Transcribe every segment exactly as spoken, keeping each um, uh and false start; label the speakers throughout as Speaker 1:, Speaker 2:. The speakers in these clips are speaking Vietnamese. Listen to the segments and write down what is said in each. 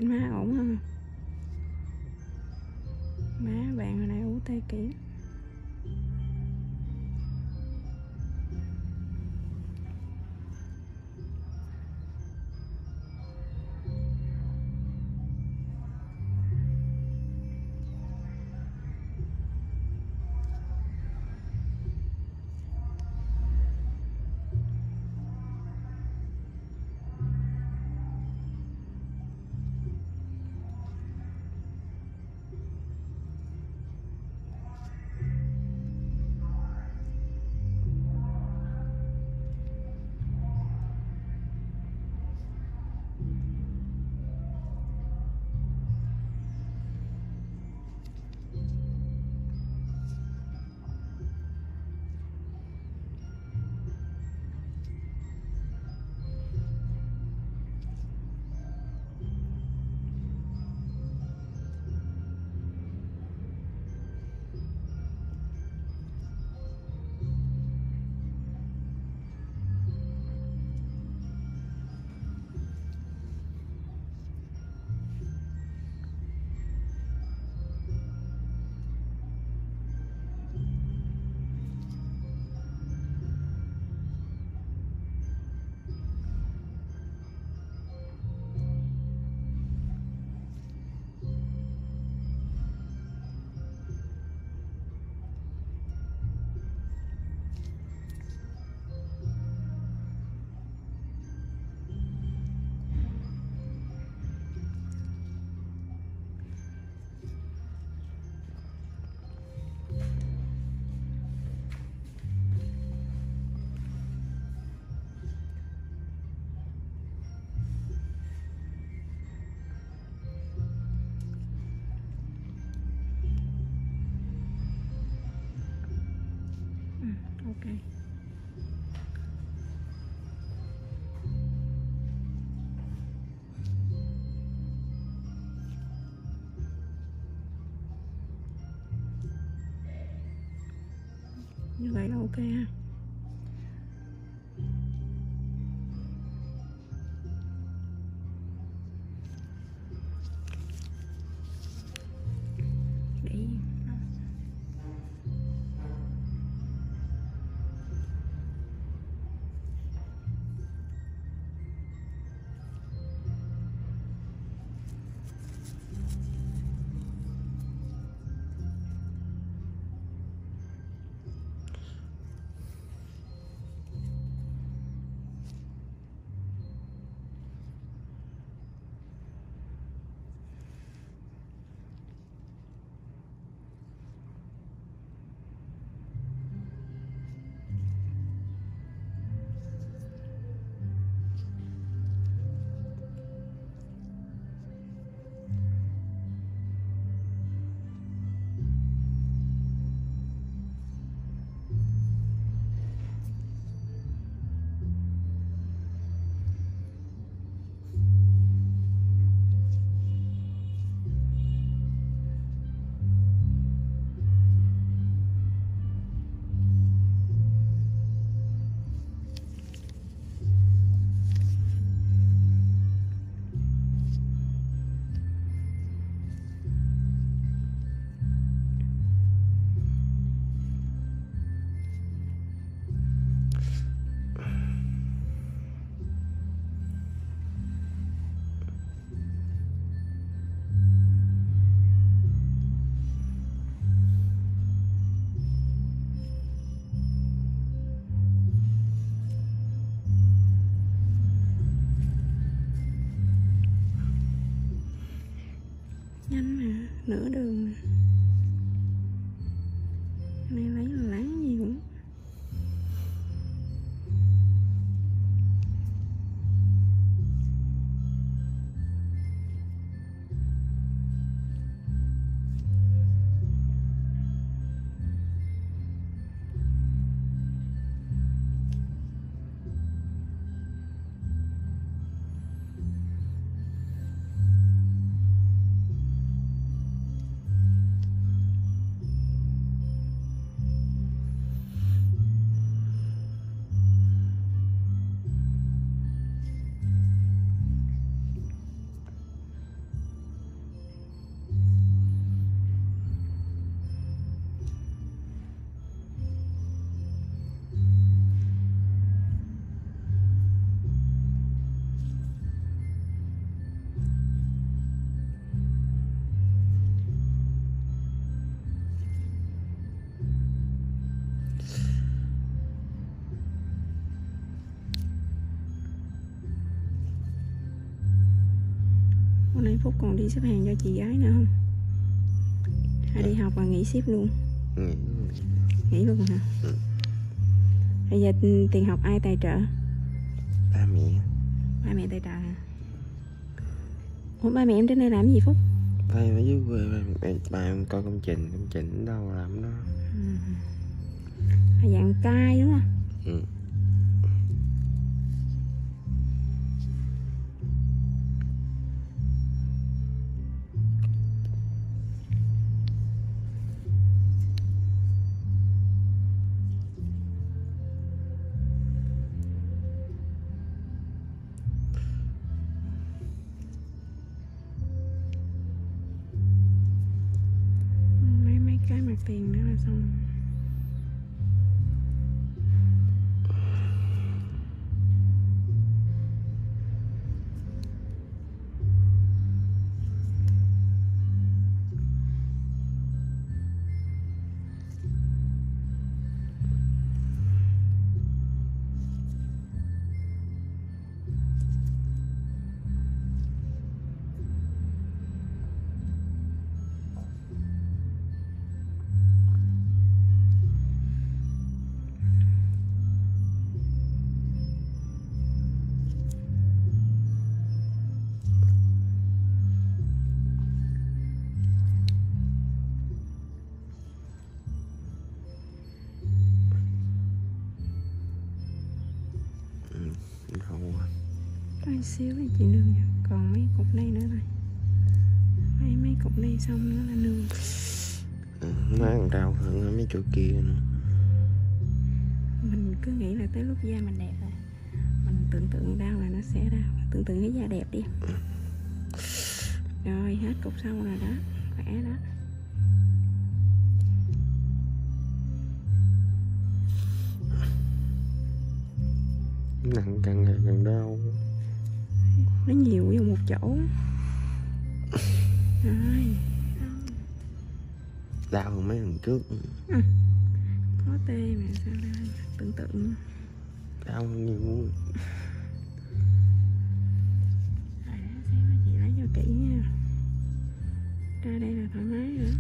Speaker 1: Trên má ổn không? Má bạn hồi nãy ủ tay kỹ. Ừ, ok. Như vậy là ok ha. Để nhanh mà, nửa đường mà. Cái này lấy là láng gì cũng. Phúc còn đi xếp hàng cho chị gái nữa không? Hay đi học và nghỉ ship luôn?
Speaker 2: Nghỉ.
Speaker 1: Nghỉ luôn hả?
Speaker 2: Ừ.
Speaker 1: Bây giờ tiền học ai tài trợ?
Speaker 2: Ba mẹ.
Speaker 1: Ba mẹ tài trợ hả? Ủa ba mẹ em trên đây làm gì Phúc?
Speaker 2: Ba em ở dưới quê, ba, ba em coi công trình, công trình đâu làm đó.
Speaker 1: Ừ. Là dạng cai đúng không?
Speaker 2: Ừ.
Speaker 1: Mấy mấy cái mặt tiền nữa là xong.
Speaker 2: Không.
Speaker 1: Mấy xíu thì chị nương nha. Còn mấy cục đây nữa thôi. Mấy mấy cục đây xong nữa là nương.
Speaker 2: Ừ, nó còn đau hơn ở mấy chỗ kia nữa.
Speaker 1: Mình cứ nghĩ là tới lúc da mình đẹp rồi, mình tưởng tượng đau là nó sẽ đau. Tưởng tượng cái da đẹp đi. Rồi hết cục xong rồi đó. Khỏe đó.
Speaker 2: Nặng càng ngày càng đau.
Speaker 1: Nó nhiều vô một chỗ. Rồi.
Speaker 2: Đau hơn mấy lần trước.
Speaker 1: Ừ. Có tê mà sao ra tưởng tượng.
Speaker 2: Đau nhiều.
Speaker 1: Rồi đó, sáng là chị lấy cho kỹ nha. Ra đây là thoải mái nữa.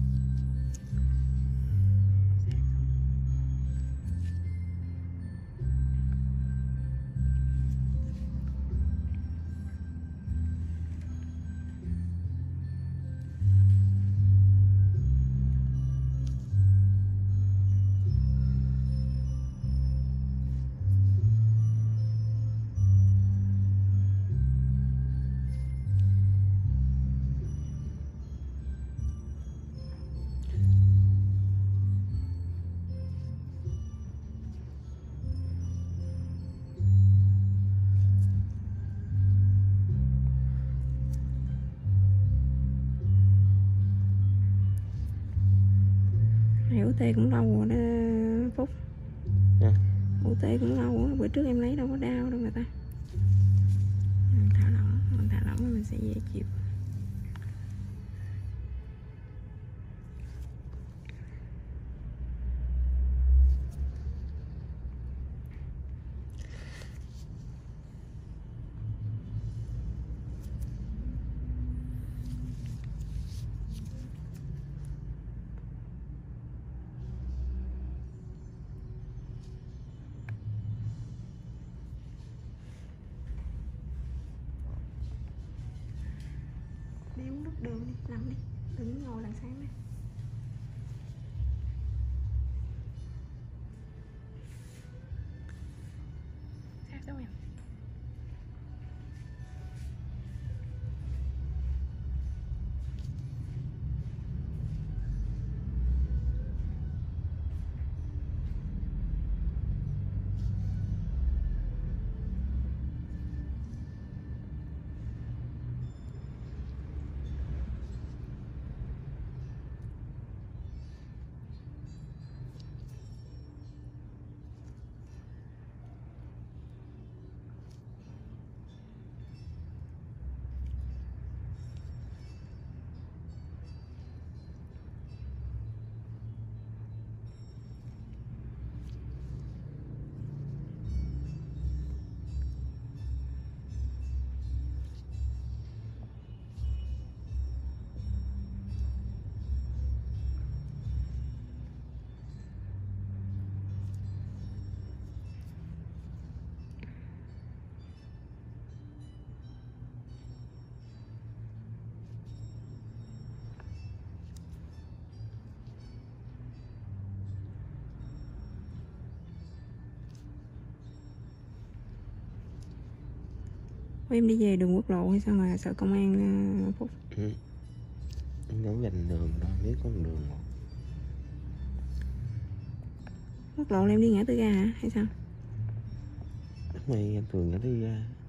Speaker 1: Này u tê cũng lâu rồi đó Phúc.
Speaker 2: Yeah.
Speaker 1: u tê cũng lâu rồi. Bữa trước em lấy đâu có đau đâu người ta. Mình thả lỏng, mình thả lỏng mình sẽ dễ chịu. Đi uống nước đường đi, nằm đi, đừng ngồi đằng sáng này. Sát xuống em. Em đi về đường quốc lộ hay sao mà sợ công an uh, Phúc?
Speaker 2: Ừ. Em đâu dành đường đâu, biết có một đường một.
Speaker 1: Quốc lộ là em đi ngã tư ga hả hay sao?
Speaker 2: Mày thường ngã tư ga.